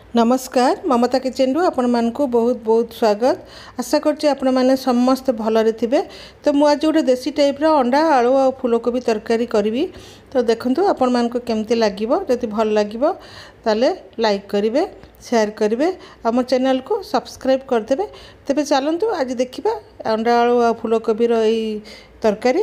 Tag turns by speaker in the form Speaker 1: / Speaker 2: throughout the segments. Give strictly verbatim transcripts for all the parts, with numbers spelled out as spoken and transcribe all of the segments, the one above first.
Speaker 1: नमस्कार ममता किचन रु आपण मानकु बहुत बहुत स्वागत। आशा करछि आपण माने समस्त भलरे थिबे। तो मु आज गोटे देसी टाइप रो अंडा आलू और फूलकोबी तरकारी करी। तो देखंतु आपण मानकु केमती लागिवो। जदि भल लागिवो ताले लाइक करिवे, शेयर करिवे, आम चैनल को सब्सक्राइब कर देबे। तबे चलंतु आज देखिबा अंडा आलू और फूलकोबी रो एई तरकारी।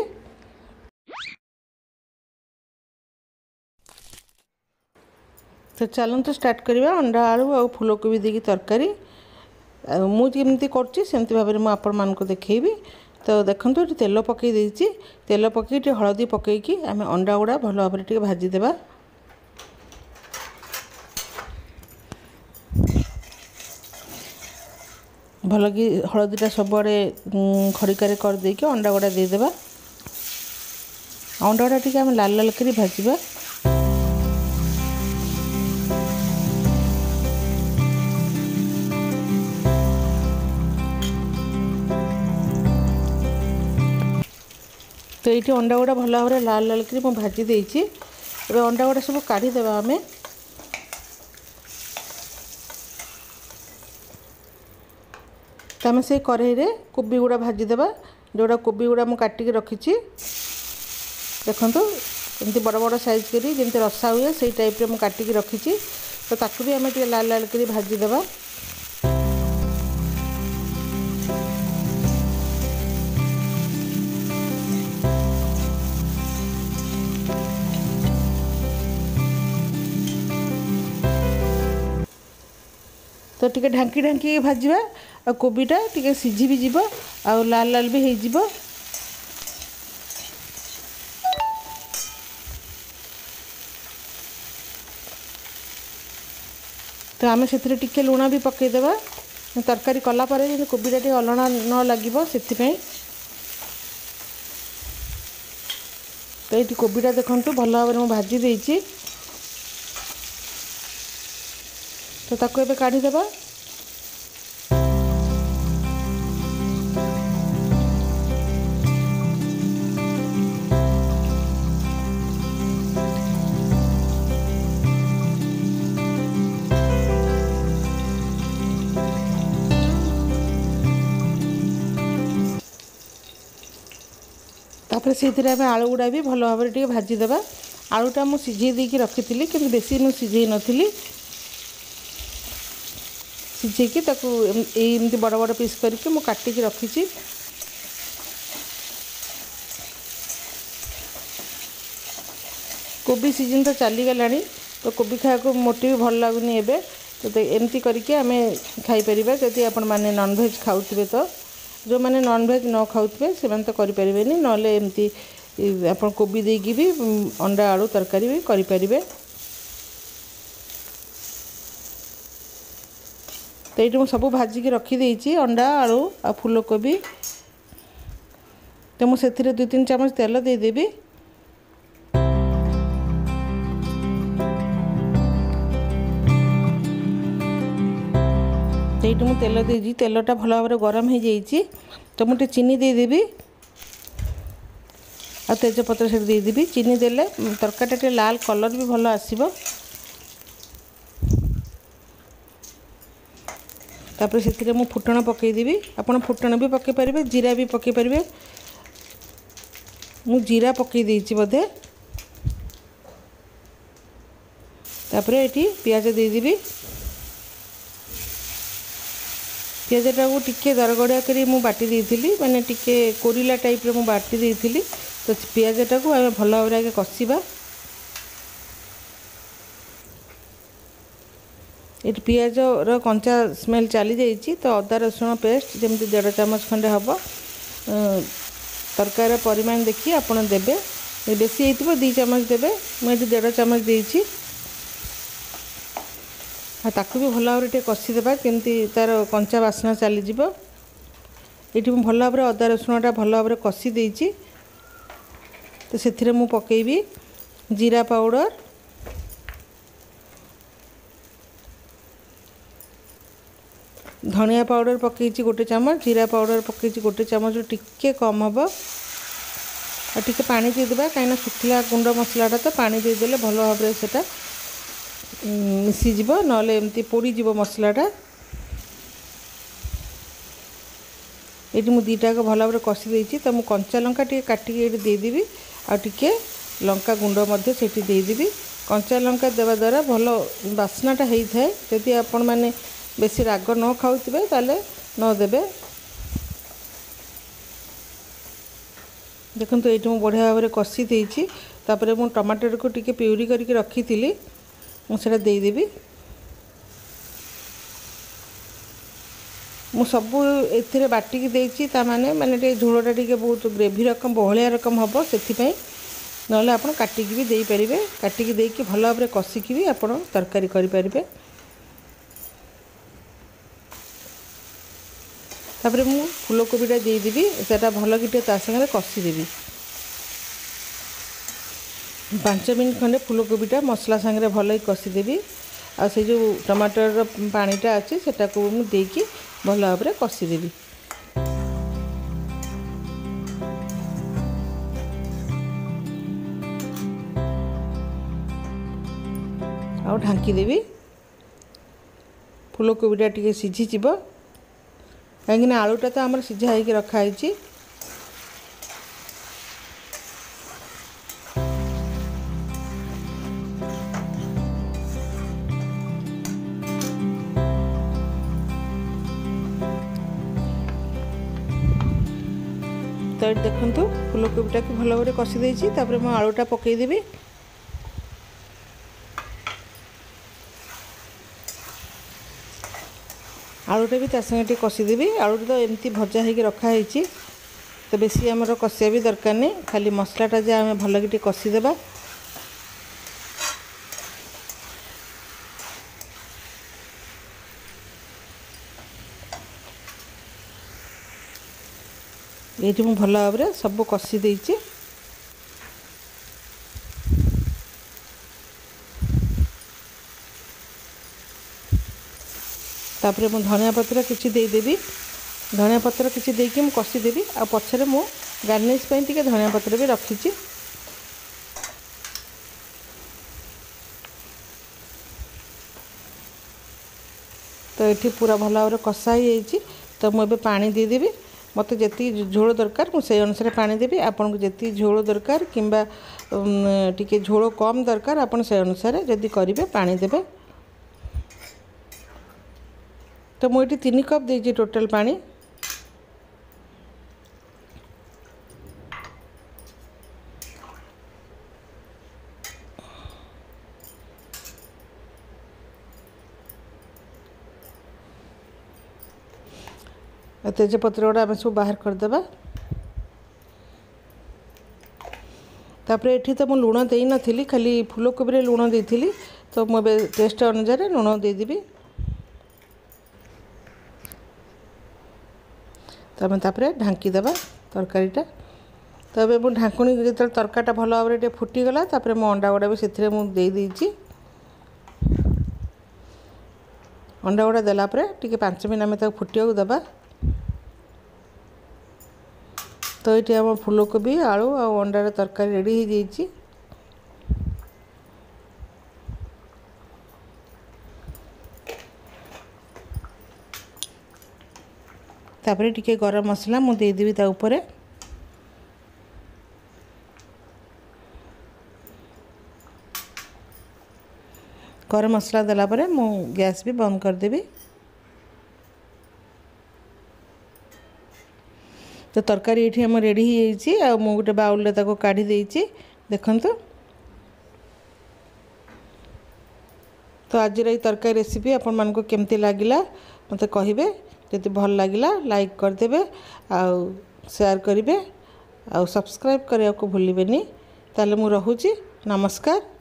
Speaker 1: तो चलते स्टार्ट करवा अंडा आलू और फूलकोबी देकी तरकारी। मुझे करमती भाव में आपण मानक देखी। तो देखो ये तेल पकई देती, तेल पकई हलदी पकईकी आम अंडा गुड़ा भल भाव में भाजीदेवा। भल कि हलदीटा सबुआड़े खड़िकार करदेक अंडा गुड़ा देदेवा। अंडा गुड़ा टी आम लाल लाल कर भाजवा। तो ये अंडा गुड़ा भल भाव में लाल लाल कर भाजी देती। अंडा गुड़ा सब काढ़ीदेवा आम। तो आम से कढ़ई रे कोबी गुड़ा भाजीदेवा। जोड़ा कोबी गुड़ा मुझे काटिक रखी। देखो एमती बड़ बड़ साइज करी जमी रसा हुए से टाइप मुझे काटिक रखी। तो ताकू भी आम लाल लाल कर भाजीदेवा। तो टिके ढांकी ढांकी भाजवा। आ कोबीटा टिके सिझी भी जीव आ लाल लाल भी हो। तो आम से टिके लुण भी पकईदेवा तरकारी कलापर कोबीटा टे अलणा न लगे से। तो ये कोबीटा देखो भल भाव में भाजी देती। तो ताको एबे काढ़ी देबा। तापर से आलू गुड़ा भी भल भाव में भाजीदेवा। आलूटा मुझे सिझे देकी रखी थी कि बेसी मुझे सिझे नी। सिझेकी एमती बड़ बड़ पीस करके मु काटिकी रखी। कोबी सीजन तो चली गला। तो कोबी खाया को मोटे भी भल लगुनि एबे। तो एमती करके आम खाईपर जदि आपण मैंने नॉनवेज खाऊे। तो जो मैंने नॉनवेज न खाऊे से तो करें ना एमती आप कोबी देकी भी अंडा आलू तरकारी भी करें। तो ये मुझे सब भाजिकी रखीदे अंडा आलू आ फूलकोबी। तो मुझे दुई तीन चामच तेल देदेवी। तो ये मुझे तेल देजी तेलटा भल भाव में गरम हो जाइए। तो मुझे चीनी देदेवी आ तेजपत्र से देदेवी। चीनी देले तरकारीटा लाल कलर भी भल आसब। तापर से मु फुटण पकईदेवी। आपड़ फुटण भी पकई पारे, जीरा भी पकई पारे। मु जीरा पकई देइछि बोधे। तापर ये पियाज देदेवी। पियाजटा को टिके दरगड़िया करी मु बाटी देइथिली, माने टिके कोरिला टाइप रे मु बाटी देइथिली। तो पियाजटा को आमे भल भाव में कषिबा। ये पियाज रो कंचा स्मेल चली जाइए। तो अदा रसुण पेस्ट जमी डेढ़ चामच खंडे हम। तरकार परिमाण देखिए आपड़ देवे। बेसी हो दी चामच देवे, मुझे डेढ़ चामच देती। ताकू भी भल भाव में कषिदेवा केमती तार कंचा बास्ना चलीज। ये भल भाव में अदा रसुणटा भल भाव में कषि देती। तो से मु पकेबी जीरा पाउडर, धनिया पाउडर पकईची गोटे चामच, जीरा पाउडर पकईची गोटे चामच टिके कम हम। और टिके पानी देदेबा कहीं सुखला गुंड मसलाटा तो पानी देदेले भल भाव में सेटा मिसीज ना एमती पोड़ीज मसलाटा। ये मुझे दीटा को भल भाव कषि देती तो मुझे कंचा लंका टे काटिकी ये देदेवी आगे लंका गुंड से देदेवी। कंचा लंका देवा द्वारा भल बास्नाटा होता है। जदि आपण मैंने बेसी राग न खाऊे ताले न देवे। देखो तो ये मुझे बढ़िया भाव में कषि देती तापर मुझे टमाटर को टिके प्यूरी करके रखी थी मुझे देदेवी। मु सबू ए बाटिकी देती माने माने झोलटा टे बहुत ग्रेवी रकम बहलिया रकम हम से ना आप काटिकी भी दे पारे। काटिकी देकी भल भाव में कषिकी भी आप तरकारी करें। तापर मु फूलकोबीटा देदेवी सेटा भल कि संगे कषिदेवी। पाँच मिनट खंडे फूलकोबीटा मसला संगे भल ही कषिदेवी। आ से जो टमाटर पानीटा अच्छे सेटा को देकी भल भाव में कषिदेवी। आउ ढांकीदेवी। फूलकोबीटा टी सीझीज कहीं आलूटा तो आम सीझा हो रखाई। तो देखो फूलकोबीटा को भल भाव कषि देती तापर मैं आलूटा पकईदेवी। आलूटा भी संगे कषिदेवी। आलू तो एमती भजा हो रखाई तो बेसी आमर कषिया भी दरकार नहीं। खाली मसलाटा जे आम भल कि कषिदेवा। ये मुझे भल भाव में सब कषि देती। तापर मु धनिया पत्र किसी देदेवी। धनिया पत्र किसी देकी मु कषिदेवी। आ पछरे मु गार्निश पे टिके धनिया पत्र भी रखी। तो ये पूरा भल भाव में कषा ही तो मुझे पानी देदेवी। मत जी झोल दरकार मुझे अनुसार पानी देवी। आपन को जी झोल दरकार किंबा टिके झोल कम दरकार आपन से अनुसार जदि करेंगे पानी देवे। तो मुझे तीन कप देती टोटल पानी। तेजपत्र गुड़ा आम सब बाहर करदे। तापर ये तो मुझे लुण दे नी खाली फूलकोबी लुण देती तो मुझे टेस्ट अनुसार लुण देदेवी। तो आम तापर ढांकीदेवा तरकारीटा। तो ये मुझे ढाकुणी जो तरकारीटा भल भाव में फुटीगला तापर मो अंडा गुड़ा भी से देदेची। अंडा गुड़ा देलापर टी पाँच मिनट आम फुटिया देवा। तो ये आम फूलकोबी आलू आ अंडार तरकारी रेडी हो जाइए। तापर टिके गरम मसला मु देदेवी ता ऊपर। गरम मसला देला परे मु गैस भी बंद करदेवी। तो तरकारी ये आम रेडी हो गोटे बाउल काढ़ी देती देखु। तो आज ये तरकारी रेसिपी आपण मानको केमती लागिला मते कहिबे। जदि भल लागिला लाइक करदेवे आउ शेयर करेंगे आउ सब्सक्राइब करने को भूलिबेनी। ताले मु रहुची नमस्कार।